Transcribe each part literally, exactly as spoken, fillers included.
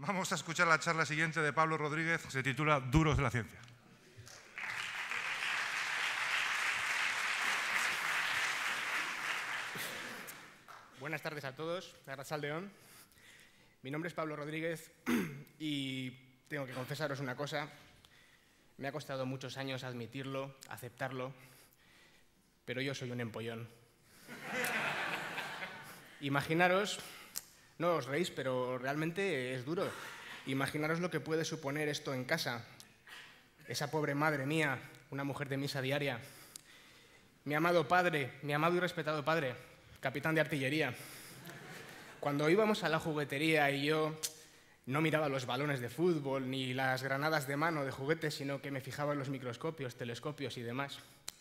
Vamos a escuchar la charla siguiente de Pablo Rodríguez, se titula Duros de la ciencia. Buenas tardes a todos, arratsaldeon. Mi nombre es Pablo Rodríguez y tengo que confesaros una cosa. Me ha costado muchos años admitirlo, aceptarlo, pero yo soy un empollón. Imaginaros, no os reís, pero realmente es duro. Imaginaros lo que puede suponer esto en casa. Esa pobre madre mía, una mujer de misa diaria. Mi amado padre, mi amado y respetado padre, capitán de artillería. Cuando íbamos a la juguetería y yo no miraba los balones de fútbol ni las granadas de mano de juguetes, sino que me fijaba en los microscopios, telescopios y demás.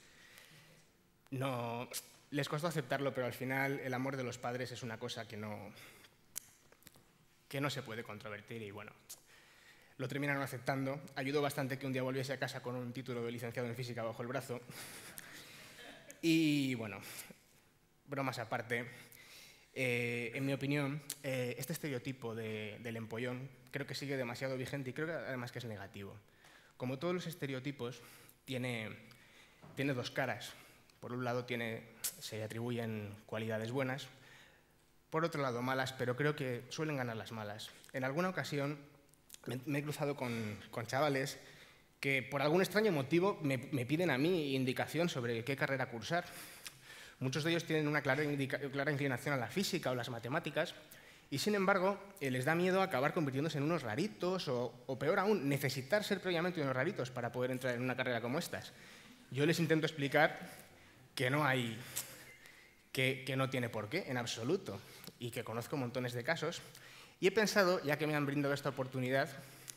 No, les costó aceptarlo, pero al final el amor de los padres es una cosa que no, que no se puede controvertir y bueno, lo terminaron aceptando. Ayudó bastante que un día volviese a casa con un título de licenciado en física bajo el brazo. Y bueno, bromas aparte, eh, en mi opinión, eh, este estereotipo de, del empollón creo que sigue demasiado vigente y creo que además que es negativo. Como todos los estereotipos, tiene, tiene dos caras. Por un lado tiene, se atribuyen cualidades buenas, por otro lado malas, pero creo que suelen ganar las malas. En alguna ocasión me, me he cruzado con, con chavales que por algún extraño motivo me, me piden a mí indicación sobre qué carrera cursar. Muchos de ellos tienen una clara, indica, clara inclinación a la física o las matemáticas y, sin embargo, eh, les da miedo acabar convirtiéndose en unos raritos o, o, peor aún, necesitar ser previamente unos raritos para poder entrar en una carrera como estas. Yo les intento explicar que no hay, que, que no tiene por qué, en absoluto, y que conozco montones de casos. Y he pensado, ya que me han brindado esta oportunidad,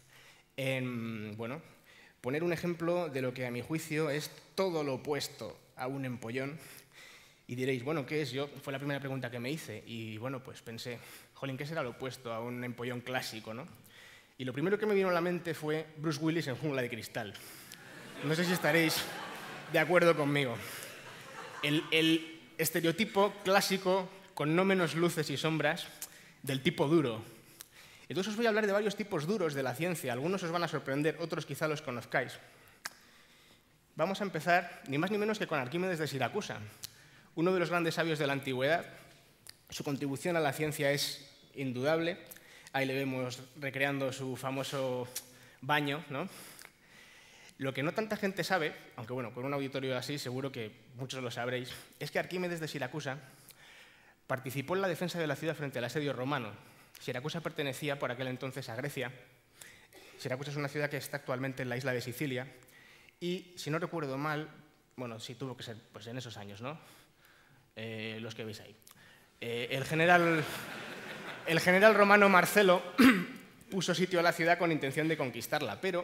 en bueno, poner un ejemplo de lo que a mi juicio es todo lo opuesto a un empollón. Y diréis, bueno, ¿qué es? Yo, fue la primera pregunta que me hice y bueno, pues pensé, jolín, ¿qué será lo opuesto a un empollón clásico, no? Y lo primero que me vino a la mente fue Bruce Willis en Jungla de Cristal. No sé si estaréis de acuerdo conmigo. El, el estereotipo clásico con no menos luces y sombras del tipo duro. Entonces os voy a hablar de varios tipos duros de la ciencia. Algunos os van a sorprender, otros quizá los conozcáis. Vamos a empezar ni más ni menos que con Arquímedes de Siracusa, uno de los grandes sabios de la antigüedad. Su contribución a la ciencia es indudable. Ahí le vemos recreando su famoso baño, ¿no? Lo que no tanta gente sabe, aunque bueno, con un auditorio así seguro que muchos lo sabréis, es que Arquímedes de Siracusa participó en la defensa de la ciudad frente al asedio romano. Siracusa pertenecía por aquel entonces a Grecia. Siracusa es una ciudad que está actualmente en la isla de Sicilia y, si no recuerdo mal, bueno, sí tuvo que ser pues en esos años, ¿no? Eh, los que veis ahí. Eh, el, general, el general romano Marcelo puso sitio a la ciudad con intención de conquistarla, pero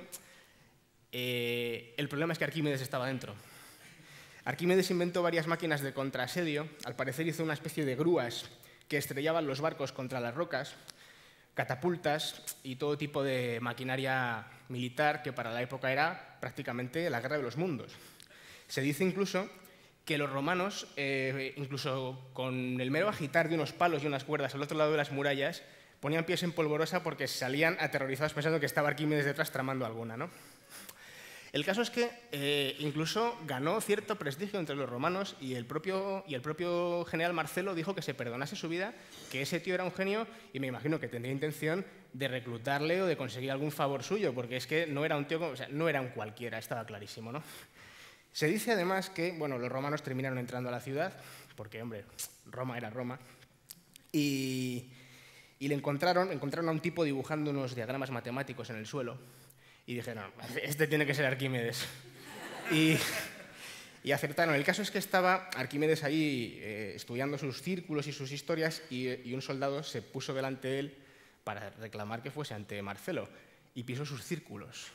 Eh, el problema es que Arquímedes estaba dentro. Arquímedes inventó varias máquinas de contraasedio. Al parecer hizo una especie de grúas que estrellaban los barcos contra las rocas, catapultas y todo tipo de maquinaria militar que para la época era prácticamente la guerra de los mundos. Se dice incluso que los romanos, eh, incluso con el mero agitar de unos palos y unas cuerdas al otro lado de las murallas, ponían pies en polvorosa porque salían aterrorizados pensando que estaba Arquímedes detrás tramando alguna, ¿no? El caso es que eh, incluso ganó cierto prestigio entre los romanos y el, propio, y el propio general Marcelo dijo que se perdonase su vida, que ese tío era un genio y me imagino que tendría intención de reclutarle o de conseguir algún favor suyo, porque es que no era un tío, o sea, no era un cualquiera, estaba clarísimo, ¿no? Se dice además que bueno, los romanos terminaron entrando a la ciudad, porque, hombre, Roma era Roma, y, y le encontraron, encontraron a un tipo dibujando unos diagramas matemáticos en el suelo. Y dijeron, este tiene que ser Arquímedes. Y, y acertaron. El caso es que estaba Arquímedes ahí eh, estudiando sus círculos y sus historias y, y un soldado se puso delante de él para reclamar que fuese ante Marcelo y pisó sus círculos.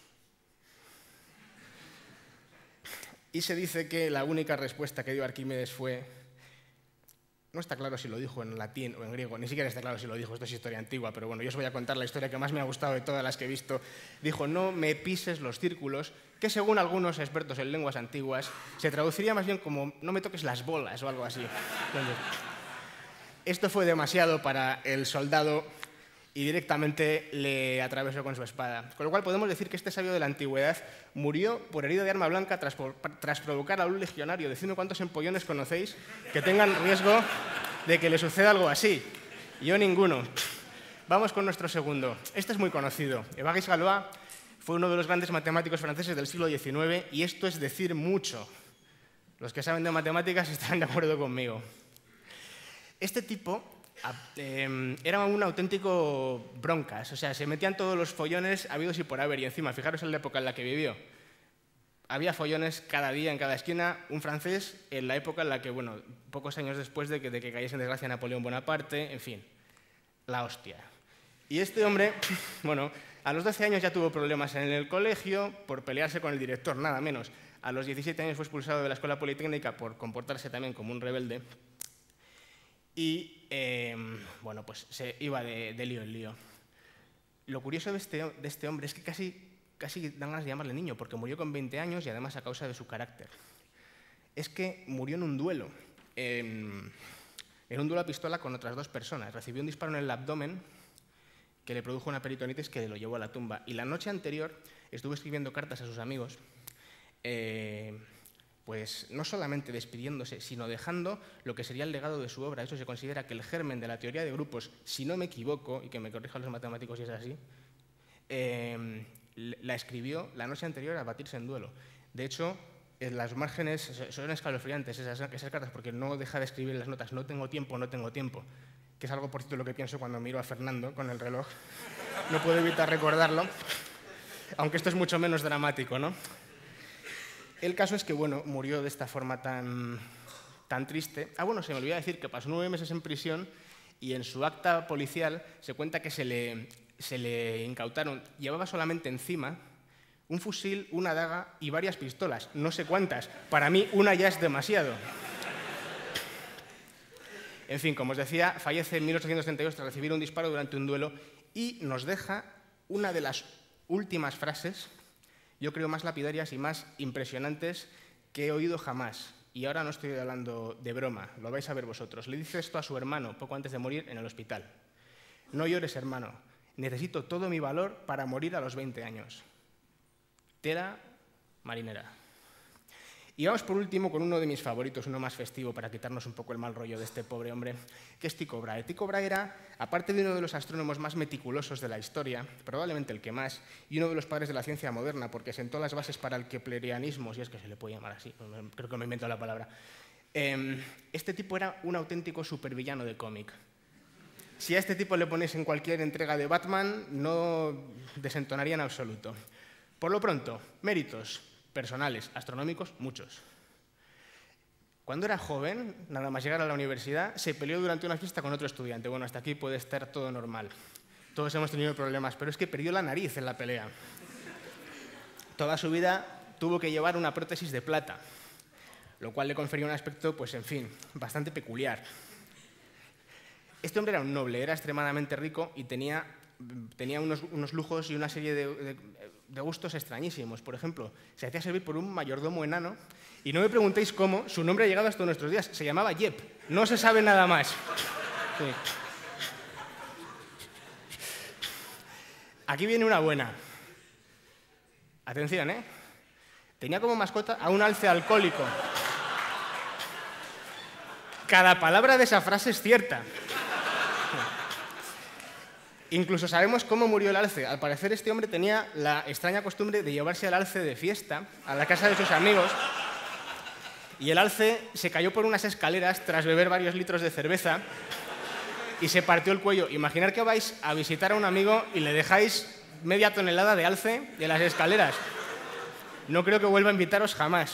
Y se dice que la única respuesta que dio Arquímedes fue, no está claro si lo dijo en latín o en griego, ni siquiera está claro si lo dijo, esto es historia antigua, pero bueno, yo os voy a contar la historia que más me ha gustado de todas las que he visto. Dijo, no me pises los círculos, que según algunos expertos en lenguas antiguas se traduciría más bien como no me toques las bolas o algo así. Entonces, esto fue demasiado para el soldado y directamente le atravesó con su espada. Con lo cual podemos decir que este sabio de la antigüedad murió por herida de arma blanca tras, tras provocar a un legionario. Decidme cuántos empollones conocéis que tengan riesgo de que le suceda algo así. Yo ninguno. Vamos con nuestro segundo. Este es muy conocido. Évariste Galois fue uno de los grandes matemáticos franceses del siglo diecinueve y esto es decir mucho. Los que saben de matemáticas estarán de acuerdo conmigo. Este tipo eh, era un auténtico broncas, o sea, se metían todos los follones habidos y por haber, y encima, fijaros en la época en la que vivió. Había follones cada día, en cada esquina, un francés en la época en la que, bueno, pocos años después de que, de que cayese en desgracia Napoleón Bonaparte, en fin, la hostia. Y este hombre, bueno, a los doce años ya tuvo problemas en el colegio por pelearse con el director, nada menos. A los diecisiete años fue expulsado de la escuela politécnica por comportarse también como un rebelde. Y, eh, bueno, pues se iba de, de lío en lío. Lo curioso de este, de este hombre es que casi, casi dan ganas de llamarle niño, porque murió con veinte años y además a causa de su carácter. Es que murió en un duelo, en, en un duelo a pistola con otras dos personas. Recibió un disparo en el abdomen que le produjo una peritonitis que lo llevó a la tumba. Y la noche anterior estuvo escribiendo cartas a sus amigos, eh, pues no solamente despidiéndose, sino dejando lo que sería el legado de su obra. Eso se considera que el germen de la teoría de grupos, si no me equivoco, y que me corrijan los matemáticos si es así, eh, la escribió la noche anterior a batirse en duelo. De hecho, en las márgenes son escalofriantes esas, esas cartas, porque no deja de escribir en las notas, no tengo tiempo, no tengo tiempo, que es algo, por cierto, lo que pienso cuando miro a Fernando con el reloj. No puedo evitar recordarlo, aunque esto es mucho menos dramático, ¿no? El caso es que, bueno, murió de esta forma tan, tan triste. Ah, bueno, se me olvidó decir que pasó nueve meses en prisión y en su acta policial se cuenta que se le, se le incautaron, llevaba solamente encima un fusil, una daga y varias pistolas, no sé cuántas. Para mí, una ya es demasiado. En fin, como os decía, fallece en mil ochocientos treinta y dos tras recibir un disparo durante un duelo y nos deja una de las últimas frases, yo creo, más lapidarias y más impresionantes que he oído jamás. Y ahora no estoy hablando de broma, lo vais a ver vosotros. Le dice esto a su hermano poco antes de morir en el hospital. No llores, hermano. Necesito todo mi valor para morir a los veinte años. Tela marinera. Y vamos por último con uno de mis favoritos, uno más festivo, para quitarnos un poco el mal rollo de este pobre hombre, que es Tycho Brahe. Tycho Brahe era, aparte de uno de los astrónomos más meticulosos de la historia, probablemente el que más, y uno de los padres de la ciencia moderna, porque sentó las bases para el keplerianismo, si es que se le puede llamar así, creo que me invento la palabra. Este tipo era un auténtico supervillano de cómic. Si a este tipo le ponéis en cualquier entrega de Batman, no desentonaría en absoluto. Por lo pronto, méritos personales, astronómicos, muchos. Cuando era joven, nada más llegar a la universidad, se peleó durante una fiesta con otro estudiante. Bueno, hasta aquí puede estar todo normal. Todos hemos tenido problemas, pero es que perdió la nariz en la pelea. Toda su vida tuvo que llevar una prótesis de plata, lo cual le confería un aspecto, pues en fin, bastante peculiar. Este hombre era un noble, era extremadamente rico y tenía, tenía unos, unos lujos y una serie de, de, de gustos extrañísimos. Por ejemplo, se hacía servir por un mayordomo enano y no me preguntéis cómo, su nombre ha llegado hasta nuestros días. Se llamaba Jep, no se sabe nada más. Sí. Aquí viene una buena. Atención, ¿eh? Tenía como mascota a un alce alcohólico. Cada palabra de esa frase es cierta. Incluso sabemos cómo murió el alce. Al parecer este hombre tenía la extraña costumbre de llevarse al alce de fiesta a la casa de sus amigos y el alce se cayó por unas escaleras tras beber varios litros de cerveza y se partió el cuello. Imaginar que vais a visitar a un amigo y le dejáis media tonelada de alce de las escaleras. No creo que vuelva a invitaros jamás.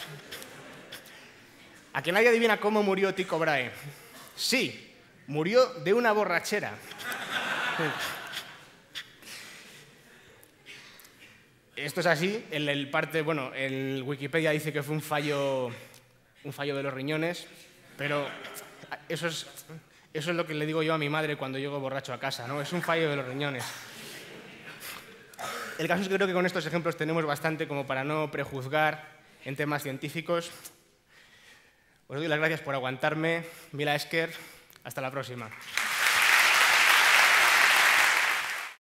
¿A que nadie adivina cómo murió Tycho Brahe? Sí, murió de una borrachera. Esto es así, en el parte, bueno, el Wikipedia dice que fue un fallo, un fallo de los riñones, pero eso es, eso es lo que le digo yo a mi madre cuando llego borracho a casa, ¿no? Es un fallo de los riñones. El caso es que creo que con estos ejemplos tenemos bastante como para no prejuzgar en temas científicos. Os doy las gracias por aguantarme. Mila Esker, hasta la próxima.